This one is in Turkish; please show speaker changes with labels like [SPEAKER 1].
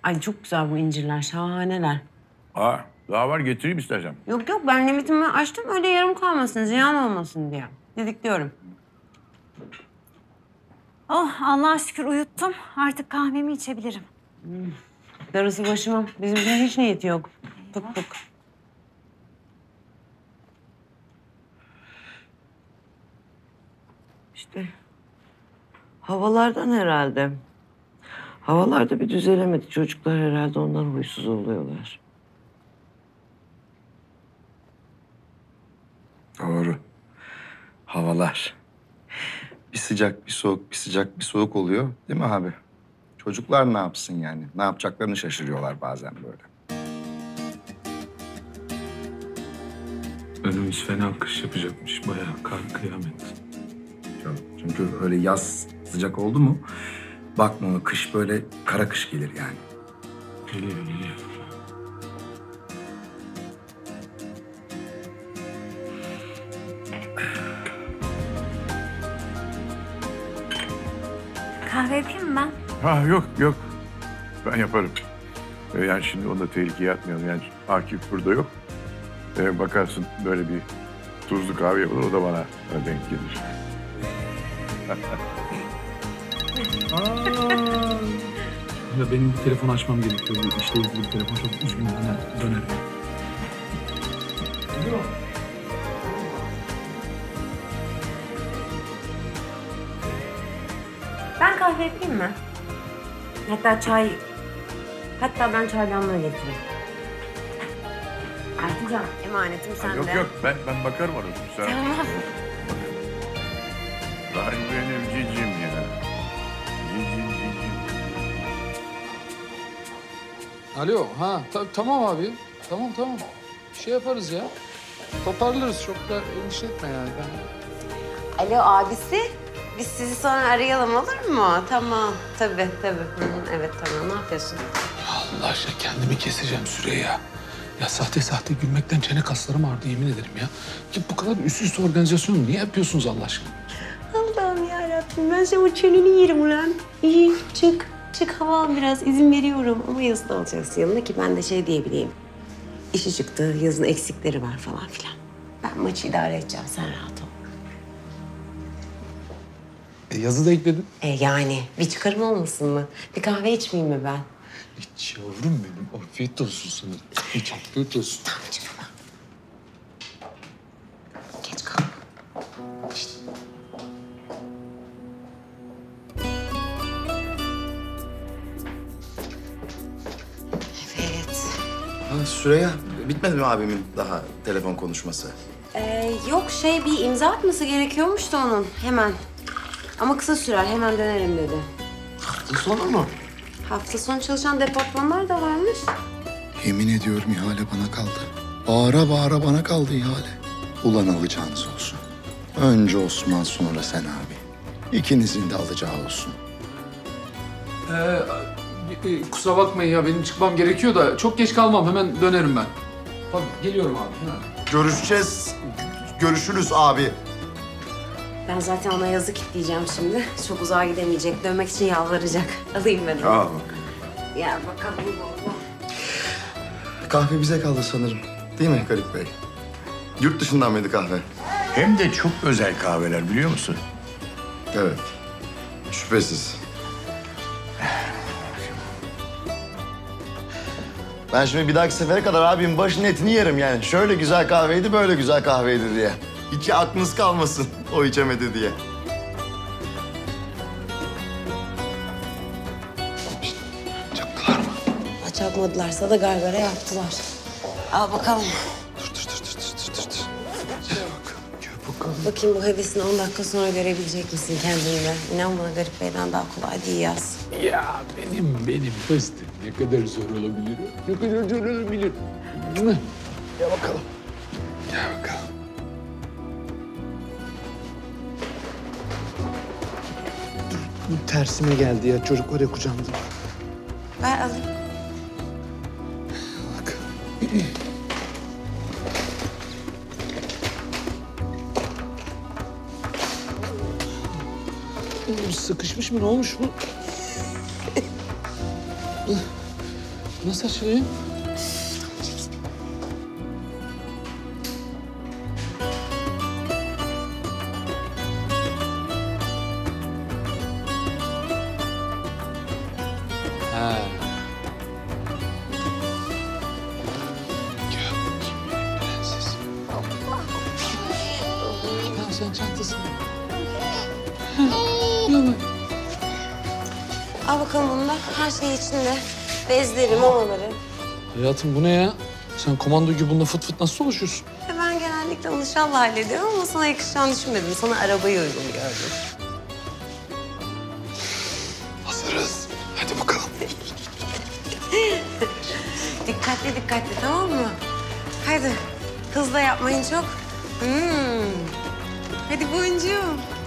[SPEAKER 1] Ay çok güzel bu incirler, şahaneler.
[SPEAKER 2] Aa, daha var, getireyim istersen.
[SPEAKER 1] Yok yok, ben limitimi açtım öyle yarım kalmasın, ziyan olmasın diye. Didikliyorum.
[SPEAKER 3] Oh Allah'a şükür uyuttum. Artık kahvemi içebilirim.
[SPEAKER 1] Darısı başıma. Bizimkinin hiç niyeti yok. Tık tık.
[SPEAKER 4] İşte havalardan herhalde. Havalarda bir düzelemedi. Çocuklar herhalde ondan huysuz oluyorlar.
[SPEAKER 5] Doğru. Havalar. Bir sıcak, bir soğuk, bir sıcak, bir soğuk oluyor. Değil mi abi? Çocuklar ne yapsın yani? Ne yapacaklarını şaşırıyorlar bazen böyle.
[SPEAKER 6] Önümüz fena kış yapacakmış. Bayağı kar, kıyamet.
[SPEAKER 5] Çünkü öyle yaz sıcak oldu mu... bakma kış böyle kara kış gelir yani.
[SPEAKER 6] Geliyor.
[SPEAKER 3] Kahve yapayım mı ben?
[SPEAKER 2] Ha yok. Ben yaparım. Yani şimdi onu da tehlikeye atmayalım. Yani Akif burada yok. Bakarsın böyle bir tuzlu kahve yapılır, o da bana denk gelir.
[SPEAKER 6] Ya benim bir telefon açmam gerekiyor. Bu işle ilgili bir telefon, çok üzgünüm. Hemen dönerim.
[SPEAKER 1] Ben kahve yapayım mı? Hatta ben çaydanlığı getireyim. Ertuğcan, emanetim sende.
[SPEAKER 2] Yok ben bakarım ona. Sen...
[SPEAKER 1] Tamam.
[SPEAKER 2] Vay benim cicim ya. Cicim.
[SPEAKER 7] Alo, tamam abi. Tamam. Bir şey yaparız ya. Toparlarız, çok da endişe etme yani.
[SPEAKER 1] Alo abisi, biz sizi sonra arayalım olur mu? Tamam, tabii. Evet tamam, ne yapıyorsun?
[SPEAKER 6] Allah aşkına kendimi keseceğim Süreyya. Ya sahte gülmekten çene kaslarım ağrıdı, yemin ederim ya. Ya bu kadar üst organizasyonu niye yapıyorsunuz Allah aşkına?
[SPEAKER 1] Allah'ım yarabbim, ben senin o çeneni yerim ulan. İyi, çık hava al biraz, izin veriyorum. Ama yazın alacaksın yanına ki ben de şey diyebileyim. İşi çıktı, yazın eksikleri var falan filan. Ben maçı idare edeceğim, sen rahat ol.
[SPEAKER 7] Yazı da ekledin.
[SPEAKER 1] Yani bir çıkarım olmasın mı? Bir kahve içmeyeyim mi ben?
[SPEAKER 7] İç yavrum benim, afiyet olsun sana. İç, afiyet olsun.
[SPEAKER 1] Tamam, çık baba. Geç kalma. Evet.
[SPEAKER 5] Ha, Süreyya, bitmedi mi abimin daha telefon konuşması?
[SPEAKER 1] Yok bir imza atması gerekiyormuş da onun hemen. Ama kısa sürer, hemen dönerim dedi.
[SPEAKER 5] Hafta sonu mu?
[SPEAKER 1] Hafta sonu çalışan departmanlar da varmış.
[SPEAKER 5] Yemin ediyorum ihale bana kaldı. Bağıra bana kaldı ihale. Ulan alacağınız olsun. Önce Osman, sonra sen abi. İkinizin de alacağı olsun.
[SPEAKER 7] Kusura bakmayın ya, benim çıkmam gerekiyor da çok geç kalmam, hemen dönerim ben. Tabii, geliyorum abi.
[SPEAKER 5] Görüşeceğiz. Görüşürüz abi.
[SPEAKER 1] Ben zaten ona yazı kilitleyeceğim şimdi. Çok uzağa gidemeyecek. Dönmek için yalvaracak. Alayım ben onu.
[SPEAKER 5] Al.
[SPEAKER 1] Ya bakalım baba.
[SPEAKER 5] Kahve bize kaldı sanırım. Değil mi Garip Bey? Yurt dışından mıydı kahve?
[SPEAKER 2] Hem de çok özel kahveler, biliyor musun?
[SPEAKER 5] Evet. Şüphesiz. Ben şimdi bir dahaki sefere kadar abimin başının etini yerim yani. Şöyle güzel kahveydi, böyle güzel kahveydi diye. Hiç aklınız kalmasın o içemedi diye.
[SPEAKER 7] Çaktılar mı?
[SPEAKER 1] Çakmadılarsa da gargara yaptılar. Al bakalım.
[SPEAKER 7] Dur.
[SPEAKER 1] Bakayım bu hevesini 10 dakika sonra görebilecek misin kendinde? İnan bana Garip Bey'den daha kolay değil yaz.
[SPEAKER 7] Ya benim fıstığım ne kadar zor olabilir? Ne kadar zor olabilir? Gel bakalım. Dur, tersime geldi ya. Çocuk var ya kucağımda.
[SPEAKER 1] Ver alayım.
[SPEAKER 7] Bak. Sıkışmış mı? Ne olmuş bu? Nasıl açılıyor? Ha. Gel bakayım benim prensesim. Tamam sen çantasını. Yavaş.
[SPEAKER 1] Al bakalım bunu da. Her şey içinde. Bezleri, mamaları.
[SPEAKER 7] Hayatım bu ne ya? Sen komando gibi bununla fıt fıt nasıl dolaşıyorsun?
[SPEAKER 1] Ben genellikle Alışan'la hallediyorum ama sana yakışacağını düşünmedim. Sana arabayı uygun gördüm.
[SPEAKER 5] Hazırız. Hadi bakalım.
[SPEAKER 1] Dikkatli dikkatli, tamam mı? Hadi hızla yapmayın çok. Hadi boncuğum.